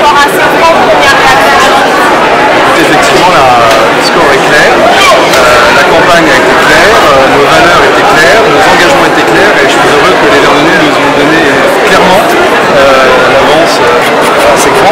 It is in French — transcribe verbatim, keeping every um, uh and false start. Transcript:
rapport à ces grandes premières réactions? Effectivement, la, le score est clair, euh, la campagne a été claire, euh, nos valeurs étaient claires, nos engagements étaient clairs et je suis heureux que les Verdenous nous ont donné clairement euh, l'avance euh, assez grande.